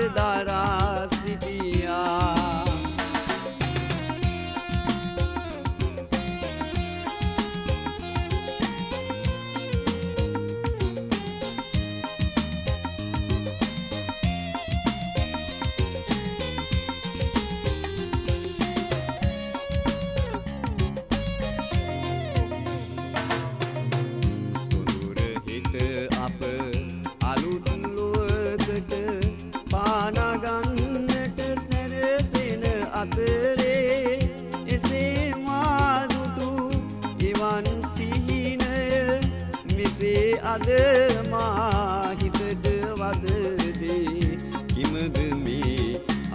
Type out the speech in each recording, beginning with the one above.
දරා සිටියා අද මා හිතට වද දේ කිමද මේ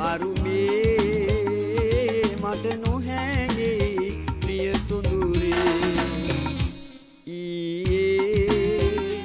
අරුමේ මට නොහැගේ ප්‍රිය සොඳුරේ ඊයේ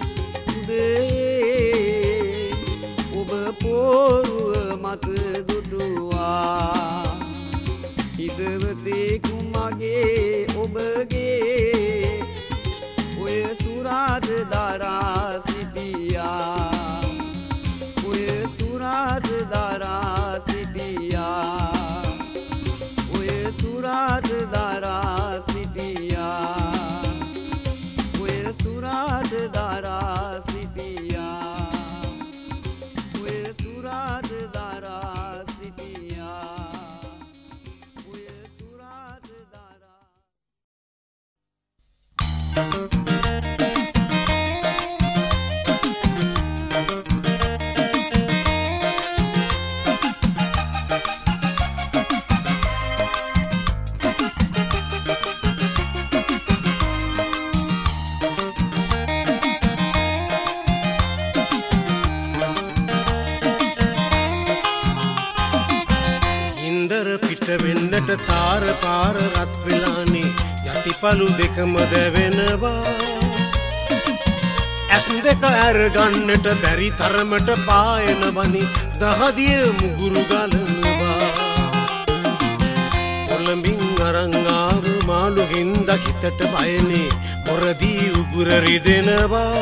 උදේ ඔබ පොරුව මත දුටුවා හිතවතේ කුමගේ ඔබගේ ඔය සුරාද දරා සිටියා ඔය සුරාද දරා සිටියා ඔය සුරාද දරා සිටියා ඔය සුරාද දරා සිටියා ඔය සුරාද දරා සිටියා ඔය සුරාද දරා වෙන්නට තාර පාර රත් වෙලානේ යටිපලු දෙකම දැවෙනවා ඇස් දෙක ඇර ගන්නට බැරි තරමට පායනවනි දහදිය මුගුරු ගලනවා කොළඹින් අරන් ආව මාළු හින්දා හිතට බයනේ මොරදී උගුර රිදෙනවා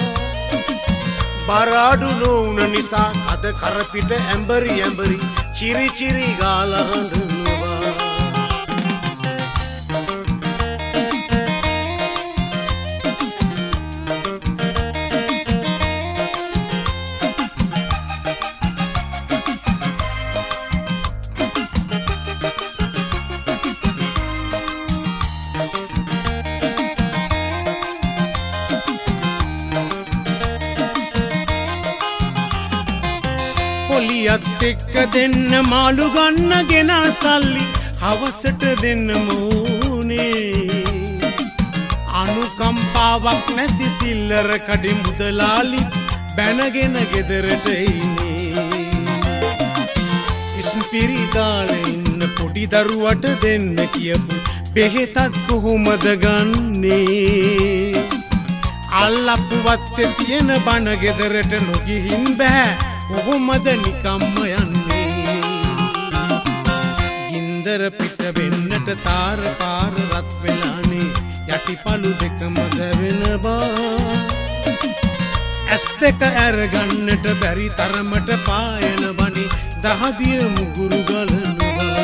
බරාඩු නොවුන නිසා අද කරපිට ඇඹරි ඇඹරි चिरी चिरी गाला हंडवा පොලියත් එක්ක දෙන්න මාළු ගන්න ගෙන සල්ලි හවසට දෙන්න මෝනේ අනුකම්පාවක් නැති සිල්ලර කඩි මුදලාලි බැනගෙන ගෙදරට එයිනේ ඉස්පිරි දාලේ ඉන්න පොඩි දරුවට දෙන්න කියපු බෙහෙතත් කොහොමද ගන්නේ අල්ලපුවත් තියෙන බණ ගෙදරට නොගිහින් බෑ කොහොමද නිකම්ම යන්නේ ගින්දර පිට වෙන්නට තාර පාර රත් වෙලානේ යටිපලු දෙකම දැවෙනවා ඇස් දෙක ඇර ගන්නට බැරි තරමට පායනවනි දහදිය මුගුරු ගලනවා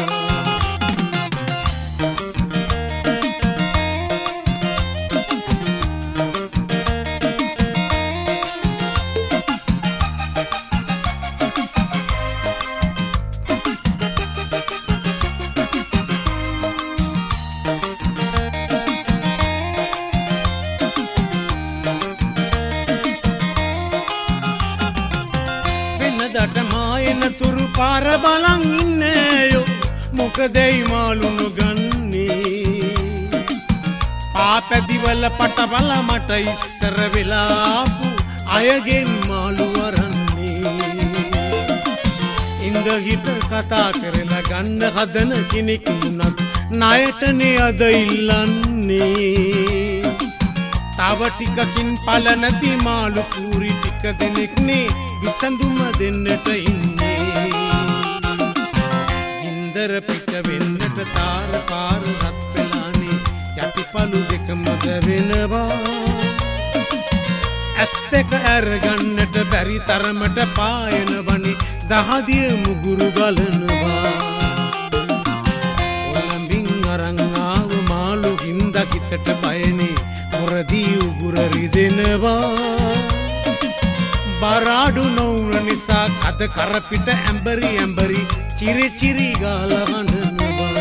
පාර බලන් ඉන්නේයෝ මොකදයි මාළු නොගන්නේ පාපැදිවල පටවල මට ඉස්සර වෙලා ආපු අයගෙන් මාළු වරන්නේ ඉඳ හිට කතා කරලා ගන්න හදන කෙනෙක් වුණත් ණයටනේ අද ඉල්ලන්නේ තව ටිකකින් පල නැති මාළු කුරි ටික දෙනෙක්නේ විසඳුම දෙන්නට ඉන්නේ ගින්දර පිට වෙන්නට තාර පාර රත් වෙලානේ යටිපලු දෙකම දැවෙනවා ඇස් දෙක ඇර ගන්නට බැරි තරමට පායනවනි දහදිය මුගුරු ගලනවා ඔලම්බින් අරන් ආව මාළු හින්ද කිතට බයනේ මොරදී උගුර රිදෙනවා බරාඩු නොවුන නිසා කද කරපිට ඇඹරි ඇඹරි චිරි චිරි ගාලා හඬනවා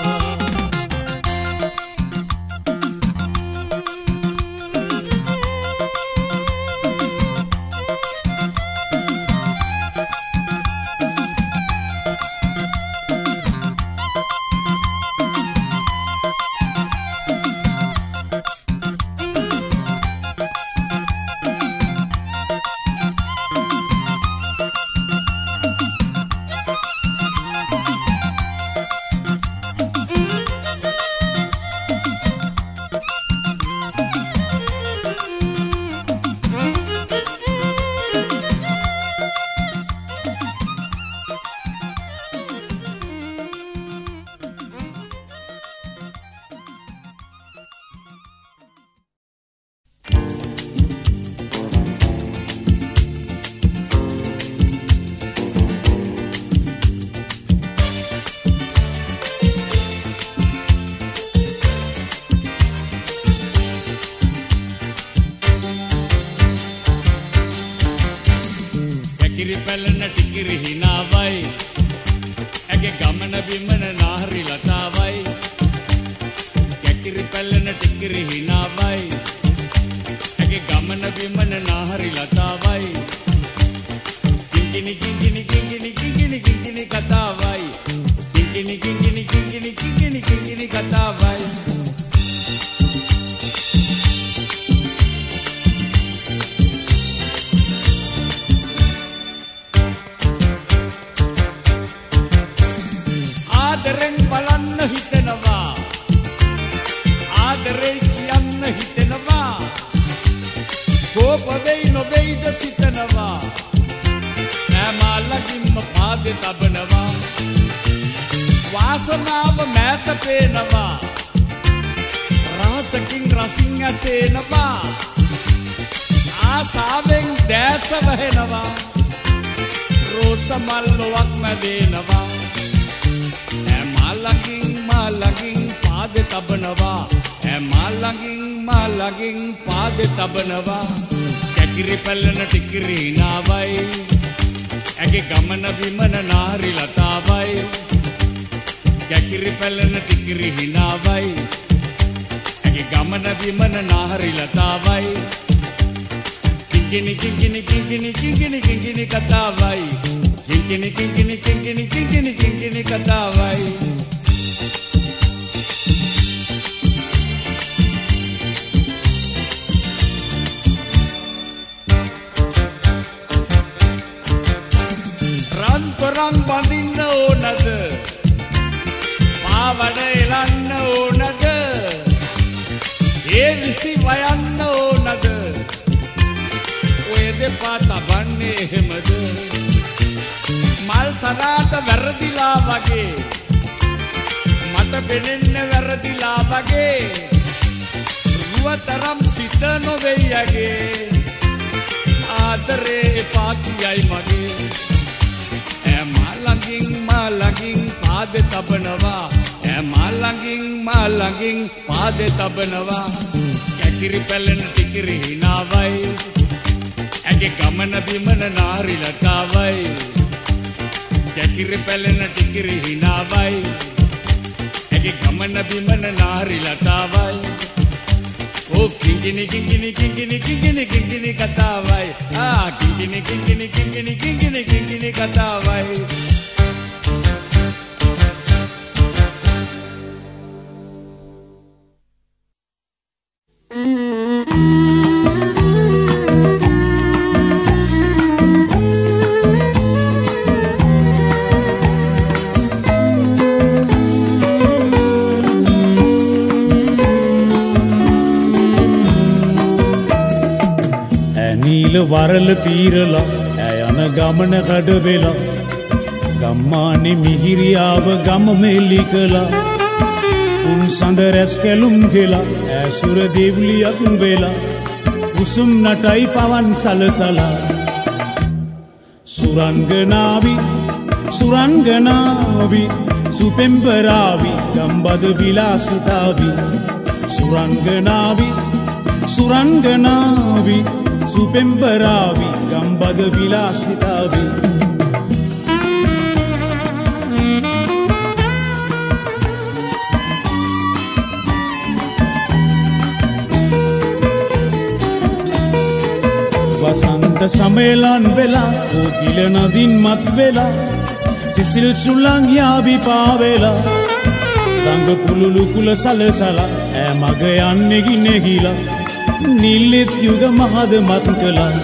වරල පීරලා යන ගමන කඩ වෙලා ගම්මානේ මිහිරියාව ගම මෙලි කළා උන් සඳ රැස් කැලුම් ගෙලා ඇසුර දෙව්ලියක් වෙලා උසුම් නටයි පවන් සලසලා සුරංගනාවි සුරංගනාවි සුපෙම්බරාවි ගම්බද විලාසිතාවි සුරංගනාවි සුරංගනාවි සුපෙම්බරාවි ගම්බද විලාසිතාවි වසන්ත සමේලන් වෙලා කෝකිල නදින් මත් වෙලා සිසිල් සුළං යාවි පාවෙලා දඟ පුලුලු කුල සලසලා ඈ මග යන්නේ ගිනගිලා නිල්ලෙත් යුග මහද මත් කළා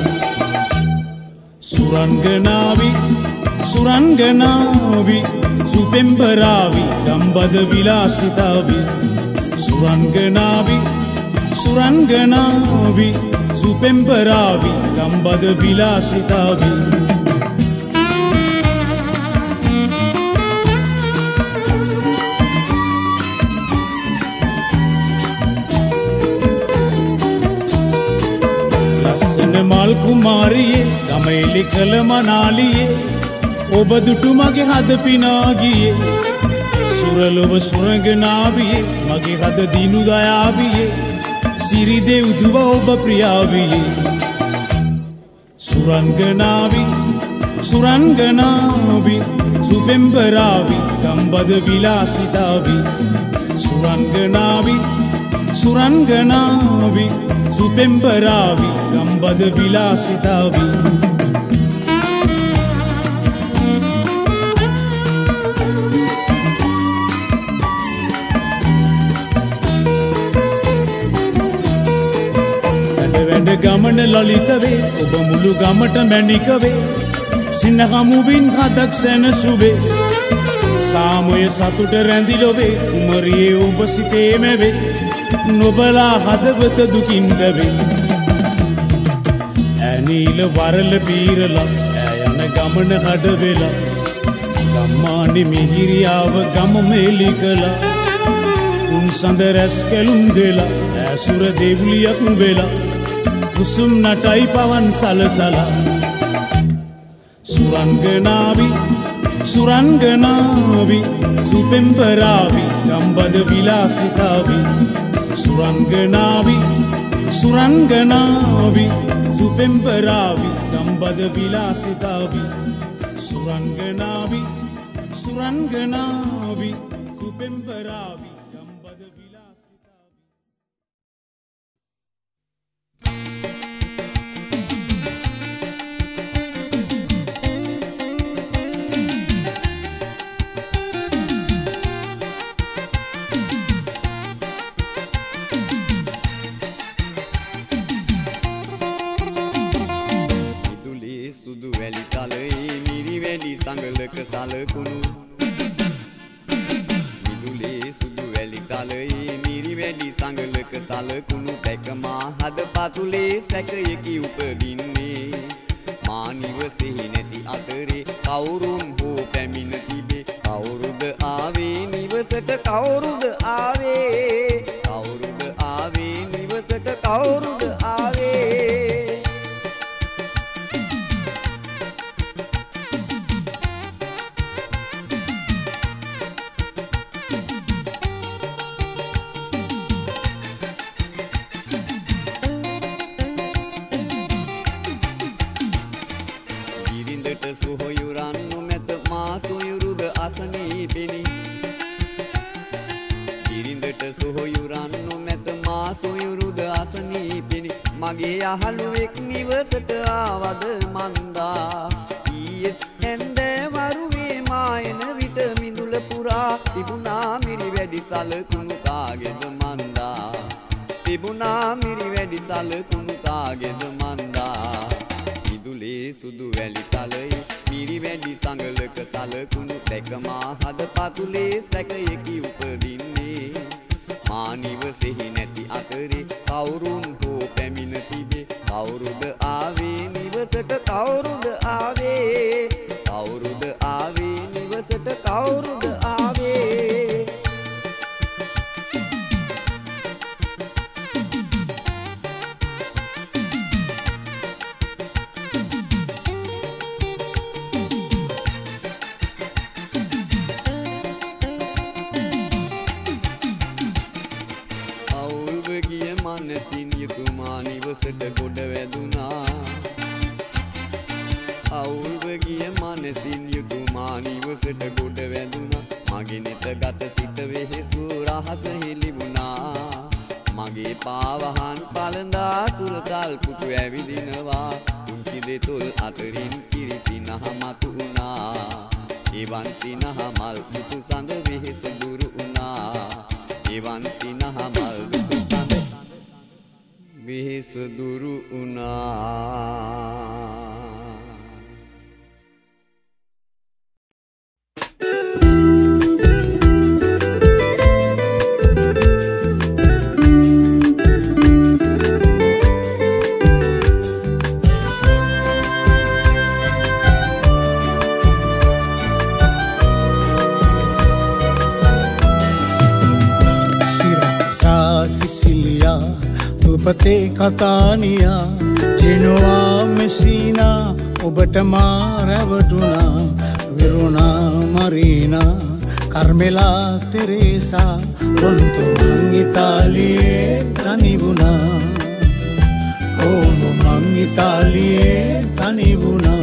සුරංගනාවි සුරංගනාවි සුපෙම්බරාවි ගම්බද විලාසිතාවි සුරංගනාවි සුරංගනාවි සුපෙම්බරාවි ගම්බද විලාසිතාවි ලස්සන මල් කුමාරියේ ගමෙලි කළ මනාලියේ ඔබ දුටු මගේ හද පිනා ගියේ සුරලොව සුරංගනාවියේ මගේ හද දිනු දයාවියේ සිරිදෙව් දුව ඔබ ප්‍රියාවියේ සුරංගනාවි සුරංගනාවි සුපෙම්බරාවි ගම්බද විලාසිතාවි සුරංගනාවි සුරංගනාවි සුපෙම්බරාවි ගම්බද විලාසිතාවි ගමන ලලිතවේ ඔබ මුළු ගමට මැණිකවේ සිනහමුවින් හදක් සැනසුවේ සාමය සතුට රැඳිලොවේ කුමරියේ ඔබ සිතේමැවේ නොබලා හදවත දුකින්දවේ ඇනීල වරල පීරලා ඈ යන ගමන හඩ වෙලා ගම්මානි මිහිරියාව ගම මෙලි කළා උන් සඳ රැස් කැලුම් දෙලා ඇසුර දෙවුලියක් වෙලා කුසුම් නටයි පවන් සලසලා සුරංගනාවි සුරංගනාවි සුපෙම්බරාවි ගම්බද විලාසිතාවි සුරංගනාවි සුරංගනාවි සුපෙම්බරාවි ගම්බද විලාසිතාවි සුරංගනාවි සුරංගනාවි සුපෙම්බරාවි ගම්බද විලාසිතාවි සංගලක සලකුණු මිදුලේ සුදු වැලි තලයේ මිරි වැඩි සංගලක සලකුණු දැකමා හද පතුලේ සැකයකි උපදින්නේ මා නිවසෙහි නැති අතරේ කවුරුන් හෝ පැමිණ තිබේ කවුරුද ආවේ නිවසට කවුරුද ආවේ කවුරුද ආවේ නිවසට කවුරුද ආවේ මගේ යහළුවෙක් නිවසට ආවද මන්දා ඊයේත් ඇන්දෑ වරුවේ මායන විට මිදුල පුරා තිබුණා මිරි වැඩි සලකුණු තාගෙද මන්දා තිබුණා මිරි වැඩි සලකුණු තාගෙද මන්දා මිදුලේ සුදු වැලි තලයේ මිරි වැඩි සංගලක සලකුණු දැකමා හද පතුලේ සැකයකි උපදින්නේ මා නිවසෙහි නැති අතරේ කවුරුන් හෝ පැමිණ තිබේ කවුරුද ආවේ නිවසට කවුරුද ආවේ කවුරුද ආවේ නිවසට කවුරුද ආවේ මෙසින් යුතුමා නිවසට ගොඩ වැදුනා මගේ නෙත ගත සිත වෙහෙසු රහස හෙළිවුණා මගේ පාවහන් පළඳා තුරතල් පුතු ඇවිදිනවා කුංචි දෙතොල් අතරින් කිරිසිනහ මතු වුණා එවන් සිනහ මල් පුතු සඳ වෙහෙස දුරු වුණා එවන් සිනහ මල් පුතු සඳ වෙහෙස දුරු වුණා දුපතේ කතානියා ජෙනෝවා මෙසීනා ඔබට මා රැවටුණා විරුණා මරීනා කර්මෙලා තෙරේසා රොන්තුමන් ඉතාලියේ තනිවුණා කොමුමන් ඉතාලියේ තනිවුණා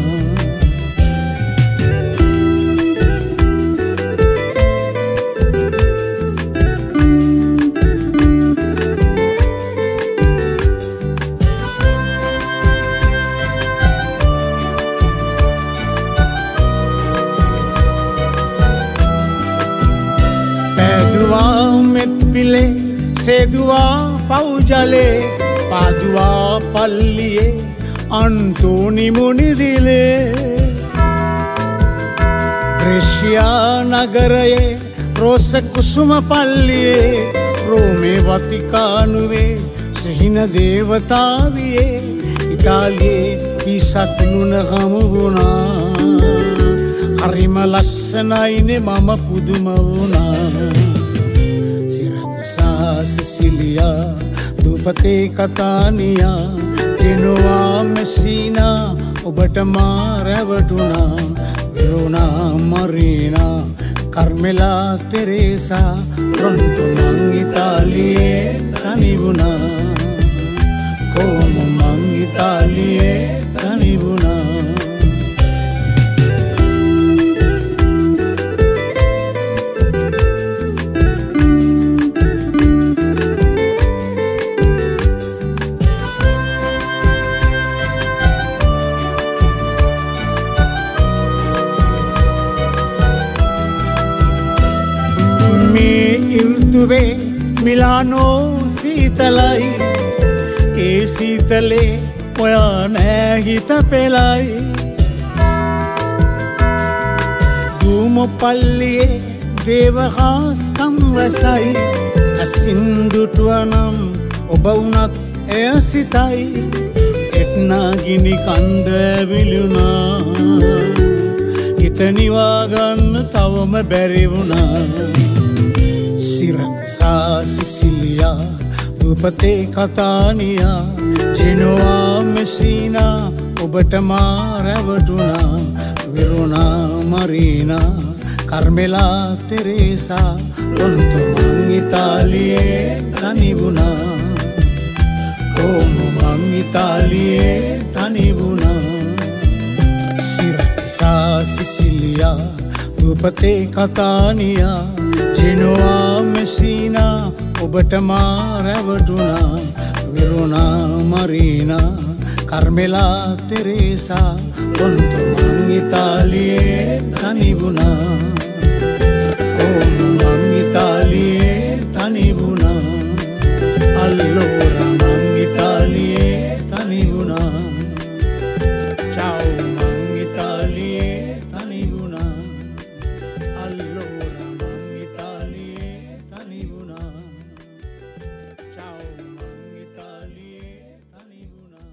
සේදුවා පවුජලේ පාදුවා පල්ලියේ අන්තෝනි මුනිදිලේ ප්‍රේෂියා නගරයේ රෝස කුසුම පල්ලියේ රෝමේ වතිකානුවේ සිහින දේවතාවියේ ඉතාලියේ පිසක් නුන හමු වුණා හරිම ලස්සනයිනේ මම පුදුම වුණා සිසිලියා දුපතේ කතානියා ජෙනෝවා මෙසීනා ඔබට මා රැවටුණා විරුණා මරීනා කර්මෙලා තෙරේසා රොන්තුමන් ඉතාලියේ තනිවුණා කොමුමන් ඉතාලියේ තනිවුණා මිලානෝ සීතලයි ඒ සීතලේ ඔයා නෑ හිත පෙලයි දුමපල්ලියේ දේවහාස්කම් රසයි අසින්දුටුවනම් ඔබ වුණත් එය සිතයි එට්නා ගිනි කන්ද ඇවිලුණා හිත නිවාගන්න තවම බැරි වුණා සිරකුසා සිසිලියා දුපතේ කතානියා ජෙනෝවා මෙසීනා ඔබට මා රැවටුණා විරුණා මරීනා කර්මෙලා තෙරේසා රොන්තුමන් ඉතාලියේ තනිවුණා කොමුමන් ඉතාලියේ තනිවුණා සිරකුසා සිසිලියා දුපතේ කතානියා ජෙනෝවා මෙසීනා ඔබට මා රැවටුණා විරුණා මරීනා කර්මෙලා තෙරේසා රොන්තුමන් ඉතාලියේ තනිවුණා කොමුමන් ඉතාලියේ තනිවුණා අල්ලෝරා මං ඉතාලියේ තනිවුණා චාව් මං ඉතාලියේ තනිවුණා අල්ලෝරා මං ඉතාලියේ තනිවුණා චාව් මං ඉතාලියේ තනිවුණා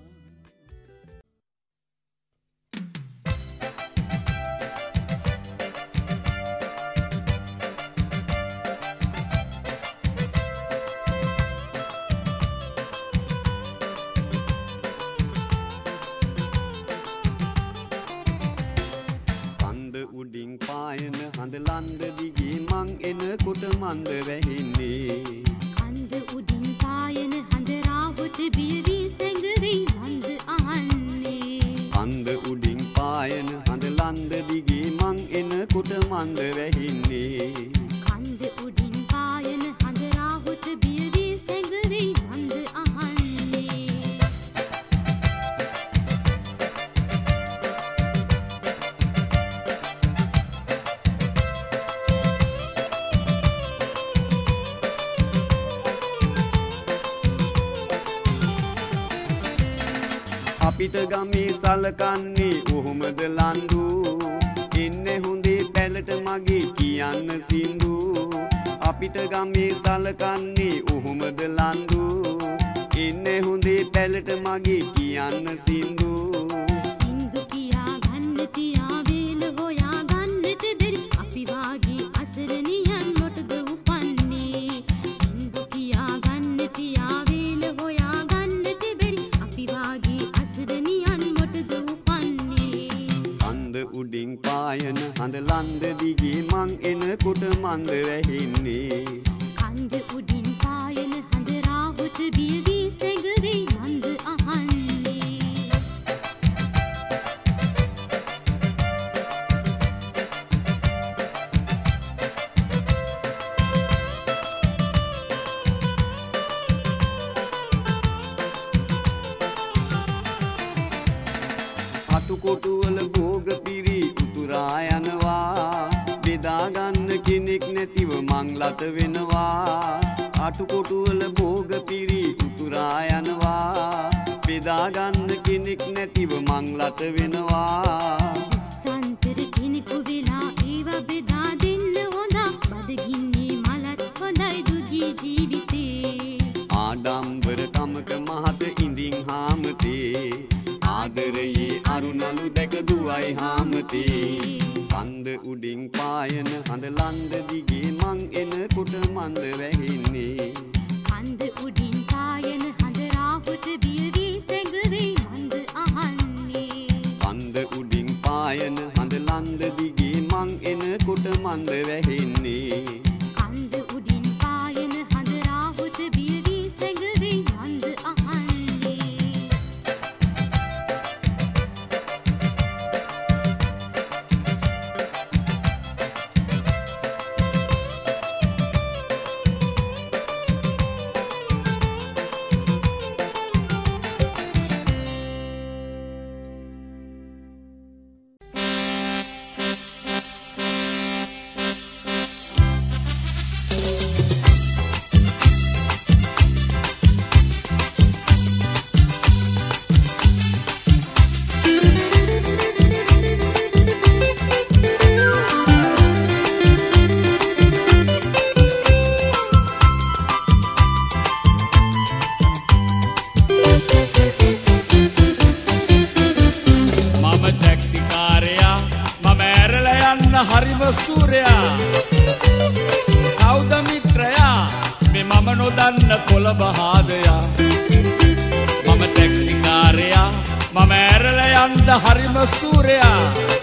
උඩින් පායන හඳ ලන්ද දිගේ මං එනකොට මන්ද වැහින්නේ කන්ද උඩින් පායන හඳ රාහුට බියවි සැඟවි මන්ද අහන්නේ කන්ද උඩින් පායන හඳ ලන්ද දිගේ මන්ද වැහින්නේ කන්ද උඩින් පායන හඳ රාහුට බිය වී සැඟවෙයි මන්ද අහන්නේ අපිට ගමේ සලකන්නේ කොහොමද ලන්දු ඉන්නේ හොඳේ පැලට මගේ කියන්න සින්දු අපිට ගමේ සලකන්නේ කොහොමද ලන්දු ඉන්නේ හොඳේ පැලට මගේ කියන්න සින්දු සින්දු කියා ගන්න තියා වේල හොයා ගන්නට බැරි අපි වාගේ අසරණියන් මොටද උපන්නේ සින්දු කියා ගන්න තියා වේල හොයා ගන්නට බැරි අපි වාගේ අසරණියන් මොටද උපන්නේ කන්ද උඩින් පායන හඳ ලන්ද දිගේ මං එනකොට මන්ද වැහින්නේ කන්ද උඩින් පායන හඳ රාහුට බිය වී සැඟවෙයි මන්ද අහන්නේ අතුකොටුවල භෝග පිරි උතුරා යනවා බෙදා ගන්න කෙනෙක් නැතිව මං ලත වෙනවා අතුකොටුවල භෝග පිරි උතුරා යනවා බෙදා ගන්න කෙනෙක් නැතිව මං ලත වෙනවා සන්තර කෙනෙකු වෙලා ඒව බෙදා දෙන්න හොඳා බඩගින්නේ මලත් හොඳයි දුගී ජීවිතේ ආඩම්බර කමක මහත ඉඳින් හාමතේ ආදරයේ අරුණලු දැක දුවයි හාමතේ කන්ද උඩින් පායන හඳ ලන්ද දිගේ මං එනකොට මන්ද වැහින්නේ කන්ද උඩින් පායන හඳ රාහුට බිය වී සැඟවෙයි මන්ද අහන්නේ කන්ද උඩින් පායන හඳ ලන්ද දිගේ මං එනකොට මන්ද වැහින්නේ කන්ද උඩින් පායන හඳ රාහුට බිය වී සැඟවෙයි මන්ද අහන්නේ හරිම සූරයා කවුද මිත්‍රයා මේ මම නොදන්න කොළඹ හාදයා මම ටැක්සිකාරයා මම ඇරලා යන්න හරිම සූරයා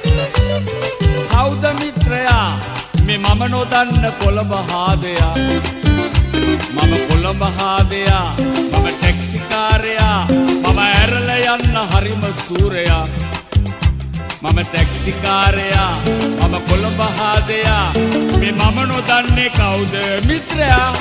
කවුද මිත්‍රයා මේ මම නොදන්න කොළඹ හාදයා මම කොළඹ හාදයා මම ටැක්සිකාරයා මම ඇරලා යන්න හරිම සූරයා මම ටැක්සිකාරයා මම කොළඹ හාදයා මේ මම නොදන්නේ කවුද මිත්‍රයා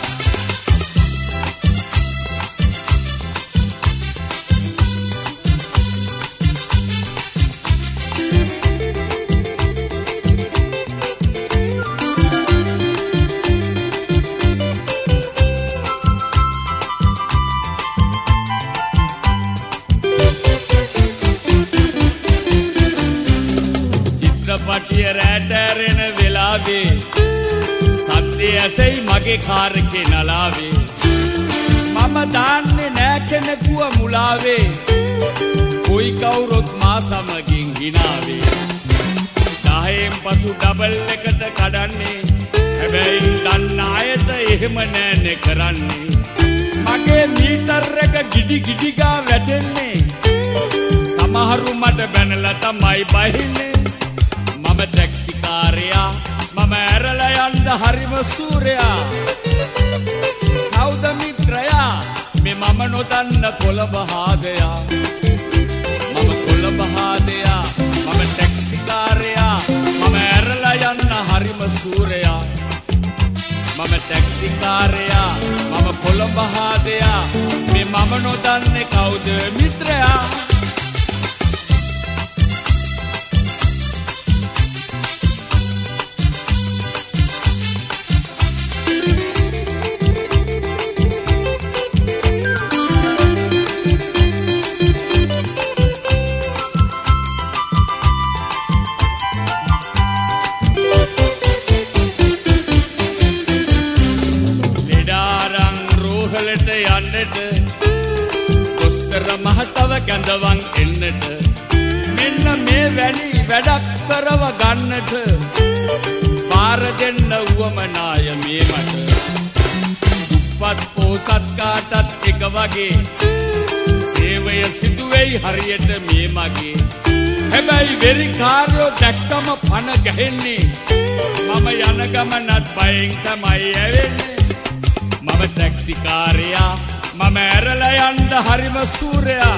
පටිය රැටරෙන වෙලාවේ සද්දේ ඇසෙයි මගේ කාර් එකේ නලාවේ මම දාන්නේ නෑ කෙනෙකුව මුලාවේ කොයි කවුරුත් මා සමගින් හිනාවේ 10න් පසු ඩබල් එකට කඩන්නේ හැබැයි දන්න අයට එහෙම නෑනේ කරන්නේ මගේ මීටර් එක ගිඩි ගිඩි ගා වැටෙන්නේ සමහරු මට බැනලා තමයි බහින්නේ මම ටැක්සිකාරයා මම ඇරලා යන්න හරිම සූරයා කවුද මිත්‍රයා මේ මම නොදන්න කොළඹ හාදයා මම කොළඹ හාදයා මම ටැක්සිකාරයා මම ඇරලා යන්න ටැක්සිකාරයා මම කොළඹ හාදයා මේ මම නොදන්නේ කවුද මිත්‍රයා දොස්තර මහතව කැඳවන් එන්නට මෙන්න මේ වැනි වැඩක් කරව ගන්නට පාර දෙන්න වුවමනාය මේ මට දුප්පත් පොහොසත් කාටත් එක වගේ සේවය සිදුවෙයි හරියට මේ මගේ හැබැයි වෙරිකාරයෝ දැක්කම පණ ගැහෙන්නේ මම යන ගමනත් බයෙන් තමයි ඇවෙන්නේ මම ටැක්සිකාරයා මම ඇරලා යන්න හරිම සූරයා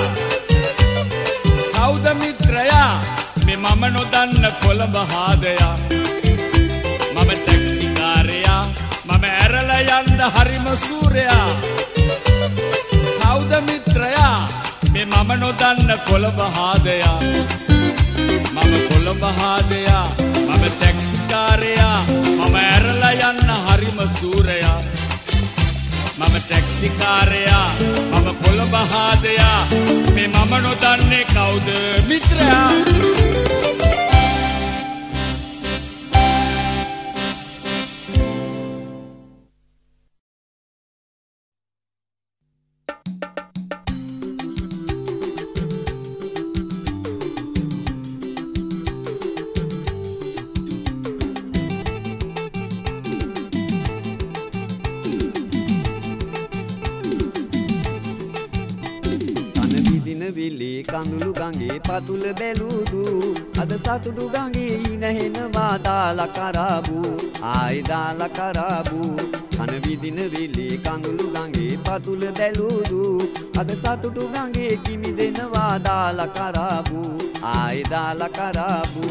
කවුද මිත්‍රයා මේ මම නොදන්න කොළඹ හාදයා මම ටැක්සිකාරයා මම ඇරලා යන්න හරිම සූරයා කවුද මිත්‍රයා මේ මම නොදන්න කොළඹ හාදයා මම කොළඹ හාදයා මම ටැක්සිකාරයා මම ඇරලා යන්න හරිම සූරයා මම ටැක්සිකාරයා මම කොළඹ හාදයා මේ මම නොදන්නේ කවුද මිත්‍රයා කඳුළු ගඟේ පතුල බැලුදු අද සතුටු ගඟේ ඉනහෙනවා දාලා කරාබු ආයි දාලා කරාබු කන විදින විලි කඳුළු ගඟේ පතුල බැලුදු අද සතුටු ගඟේ කිමි දෙනවා දාලා කරාබු ආයි දාලා කරාබු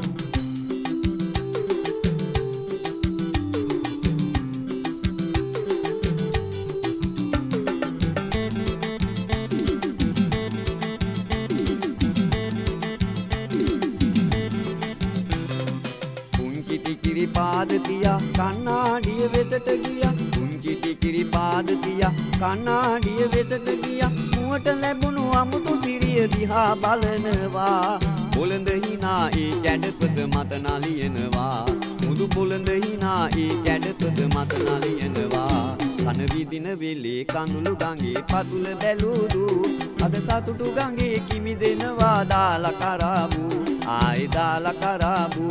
පාදතියා කන්නාඩිය වෙතට ගියා කුංචි ටිකිරි පාදතියා කන්නාඩිය වෙතට ගියා මුවට ලැබුණු අමුතු සිරිය දිහා බලනවා පොළඳ හිනා ඒ කැඩපත මත නලියනවා මුදු පොළඳ හිනා ඒ කැඩපත මත නලියනවා කන විදින වෙලේ කඳුළු ගඟේ පතුල බැලුදු අද සතුටු ගඟේ කිමි දෙනවා දාලා කරාබු ආයි දාලා කරාබු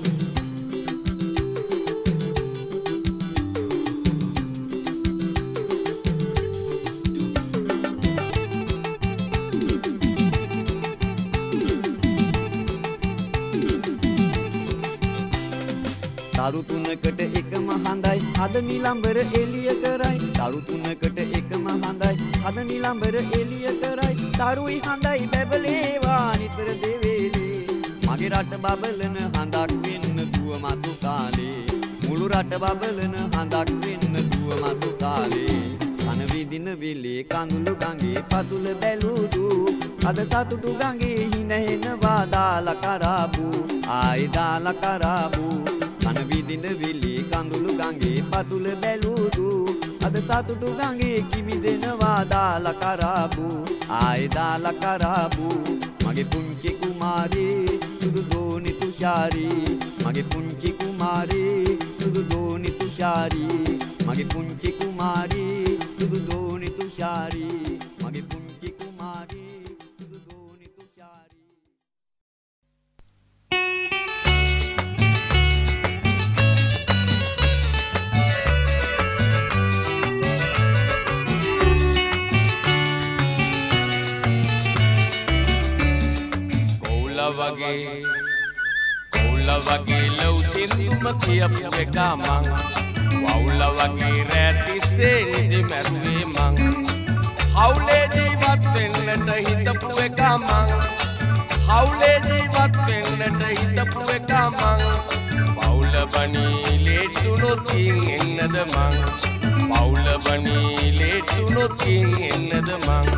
තරු තුනකට එකම හඳයි හද නිලම්බර එළිය කරයි තරු තුනකට එකම හඳයි හද නිලම්බර එළිය කරයි තරුයි හඳයි බැබලේවා නිතර දෙවේලේ මගේ රට බබලන හඳක් වෙන්න දුව මතු කාලේ මුළු රට බබලන හඳක් වෙන්න දුව මතු කාලේ කන විදින විලේ කඳුළු ගඟේ පතුල බැලුදු අද සතුටු ගඟේ හිනහෙනවා දාලා කරාබු ආයි දාලා කරාබු කන විදින විලි කඳුළු ගඟේ පතුල බැලුදු අද සතුටු ගඟේ කිමි දෙනවා දාලා කරාබු ආයි දාලා කරාබු මගේ පුංචි කුමාරී සුදු දෝනි තුෂාරී මගේ පුංචි කුමාරී සුදු දෝනි තුෂාරී මගේ පුංචි කුමාරී සුදු දෝනි තුෂාරී මගේ පුංචි කුමාරී සුදු දෝනි තුෂාරී කෝල වගේ ලව් සින්දුම කියපු එකා මං වවුල වගේ රැටිසේ නිදි මැරුවේ මං හවුලේ ජීවත් වෙන්නට හිතපු එකා මං හවුලේ ජීවත් වෙන්නට හිතපු එකා මං වවුල බණී ලේට්ටුනොත් එන්නද මං බනී ලේට්ටුනොත් එන්නද මං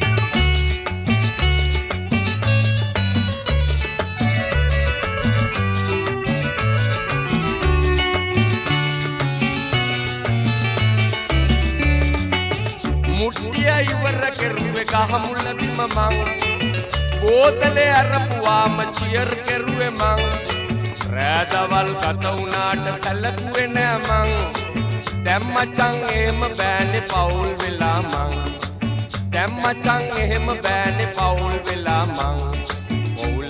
මුට්ටිය ඉවර කෙරුවේ ගහමුලදිම මං බෝතලේ අරපුවාම චියර් කෙරුවේ මං රෑදවල් ගත වුණාට සැලකුවේ නෑ මං දැන් මචං එහෙම බෑනේ පවුල් වෙලා මං දැන් මචං එහෙම බෑනේ පවුල් වෙලා මං පවුල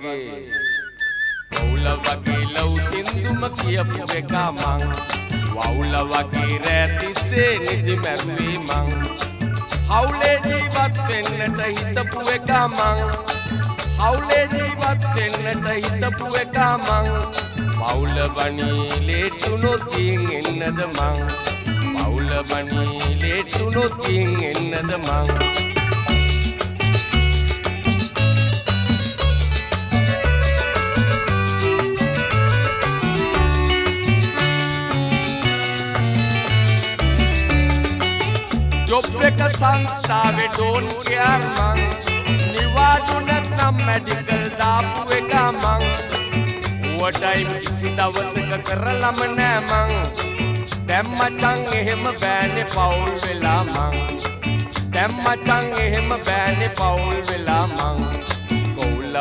වගේ ලව් සින්දුම කියපු එක මං වවුල වගේ රැතිසේ නිදි මැරුවේ මං හවුලේ ජීවත් වෙන්නට හිතපු එක මං හවුලේ ජීවත් වෙන්නට හිතපු එක මං පවුල බනී ලේට්ටුනොත් එන්නද මං පවුල බනී ලේට්ටුනොත් එන්නද මං ජොබ් එක සංස්ථාවේ ඩෝන් කෙයාර් මං නිවාඩු නැත්නම් මෙඩිකල් දාපු එක මං ටයිම් කිසි දවසක කරලම නෑ මං දැන් මචං එහෙම බෑනේ පවුල් වෙලා මං දැන් මචං එහෙම බෑනේ පවුල් වෙලා මං කොවුල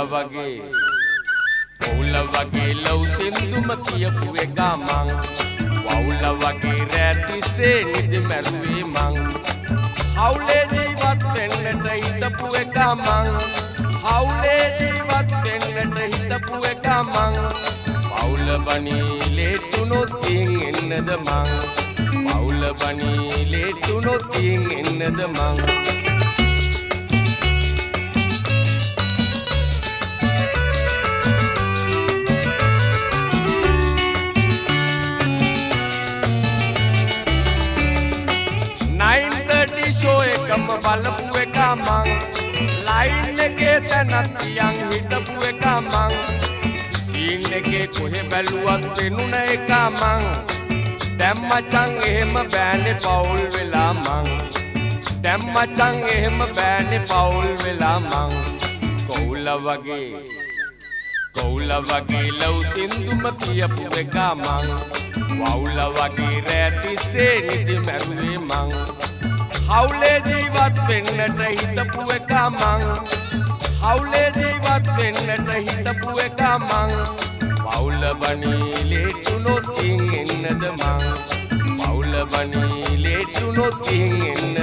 වගේ ලව් සින්දුම කියපු එක මං වවුල වගේ රැතිසේ නිදි මැරුවේ මං හවුලේ ජීවත් වෙන්නට හිතපු එක මං හවුලේ ජීවත් වෙන්නට හිතපු එක මං පවුල බනී ලේට්ටුනොත් එන්නද මං පවුල බනී ලේට්ටුනොත් එන්නද මං 9:30 show එකම බලපු එක මං ලයින් එකේ තනත් තියන් හිටපු එක මං සීන් එකේ කොහෙ බැලුවත් වෙනුන එක මං දැන් මචං එහෙම බෑනේ පවුල් වෙලා මං දැන් මචං එහෙම බෑනේ පවුල් වෙලා මං කොවුල වගේ ලව් සින්දුම කියපු එක මං වවුල වගේ රැතිසේ නිදි මැරුවේ මං හවුලේ ජීවත් වෙන්නට හිතපු එක මං හවුලේ ජීවත් වෙන්නට හිතපු එක මං පවුල බනී ලේට්ටුනොත් එන්නද මං පවුල බනී ලේට්ටුනොත් එන්නද